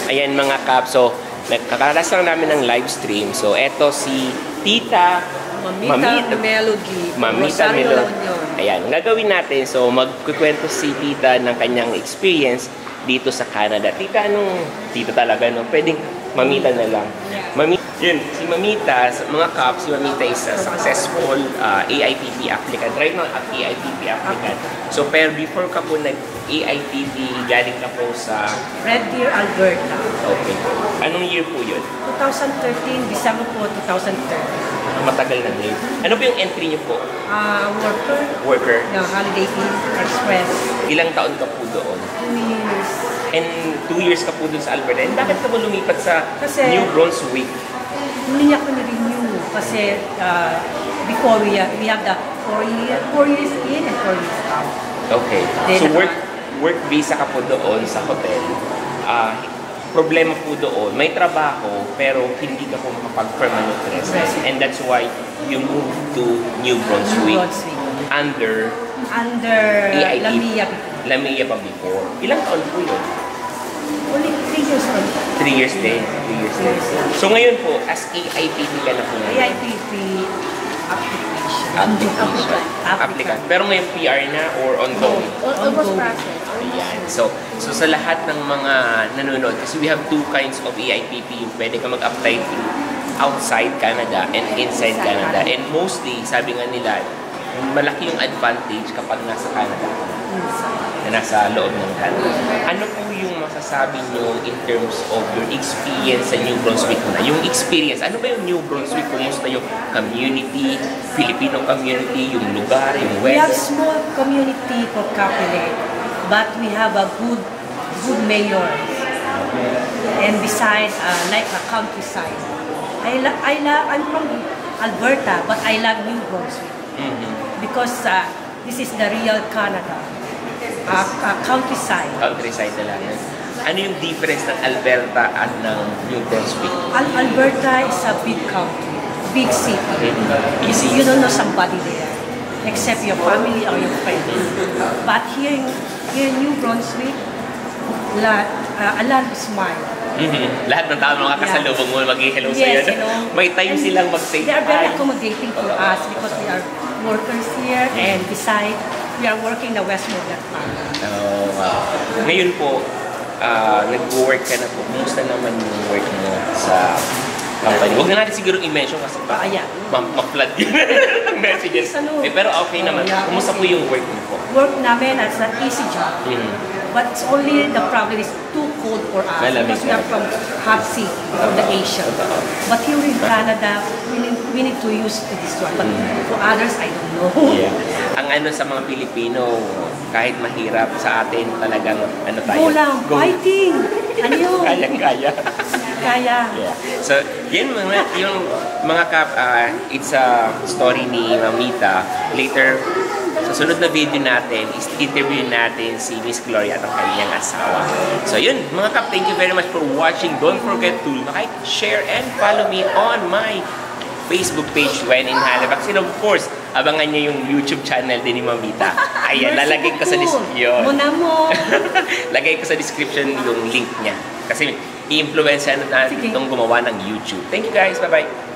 Ayan mga kap, so nagkakalas lang namin ng live stream. So eto si Tita Mamita Melody. Mamita Melody. Ayan, gagawin natin. So magkukwento si Tita ng kanyang experience dito sa Canada. Tita, anong Tita talaga, no? Pwedeng Mamita na lang. Yun, si Mamita, mga cops, si Mamita is a successful AIPP applicant. Right now, AIPP applicant. So, pero before ka po nag-AIPP, galing ka po sa Red Deer, Alberta. Okay. Anong year po yun? 2013, December po, 2013. Matagal na din. Ano po yung entry niyo po? Worker. Worker. No, Holiday Inn Express. Ilang taon ka po doon? 2 years. And 2 years ka po doon sa Alberta. And bakit ka po lumipat sa New Brunswick? Hindi niya ko na-renew kasi before we have the 4 years in and 4 years out. Okay. So work visa ka po doon sa hotel. Problema po doon, may trabaho pero hindi ka po makapag-permanent residence. And that's why you moved to New Brunswick. Under AIPP. Lamia pa before. Ilang taon po yun? Only 3 years old. 3 years din. 3 years din. So ngayon po, as AIPP ka na po ngayon? AIPP application. Applicant. Pero ngayon PR na or ongoing? Almost process. Ayan. So sa lahat ng mga nanonood, kasi we have 2 kinds of AIPP. Pwede ka mag-apply through outside Canada and inside Canada. And mostly, sabi nga nila, malaki yung advantage kapag nasa Canada na nasa loob ng Canada. Ano po yung masasabi nyo in terms of your experience sa New Brunswick na? Yung experience, ano ba yung New Brunswick? Kumusta yung community, Filipino community, yung lugar, yung weather? We have small community for populate, but we have a good mayor. And besides, like a countryside. I'm from Alberta, but I love New Brunswick. Because this is the real Canada. Countryside. Countryside na lang. Ano yung difference ng Alberta at ng New Brunswick? Alberta is a big country, big city. Easy. You don't know somebody there, except your family or your friends. But here in New Brunswick, a lot of smile. Lahat ng tao makakasalubong mo, mag-hello sa'yo. May time silang mag-say They are very accommodating to us because we are workers here and besides, we are working the Westmoreland Park. Oh, wow. Ngayon po, nag-work ka na po. Kumusta naman yung work mo sa company? Huwag na natin siguro i-mention kasi ma-flood yun ang messages. Pero okay naman. Kumusta po yung work mo po? Work namin as an easy job. But it's only the problem is too cold for us because we are from hot city, from the Asia. But here in Canada, we need to use this one. But for others, I don't know. Yeah. Ang sa mga Pilipino, kahit mahirap sa atin, talagang tayo? Go lang, fighting! Ano? Kaya. Kaya. Yeah. So, yun yung mga kap, it's a story ni Mamita. Later, sa sunod na video natin, is interview natin si Miss Gloria at ang kanyang asawa. So yun, mga kap, thank you very much for watching. Don't forget to like, share, and follow me on my Facebook page when in Halifax. And of course, abangan nyo yung YouTube channel din ni Mamita. Ayan, lalagay ko sa description. Lagay ko sa description yung link niya. Kasi i-influence natin itong gumawa ng YouTube. Thank you guys, bye-bye.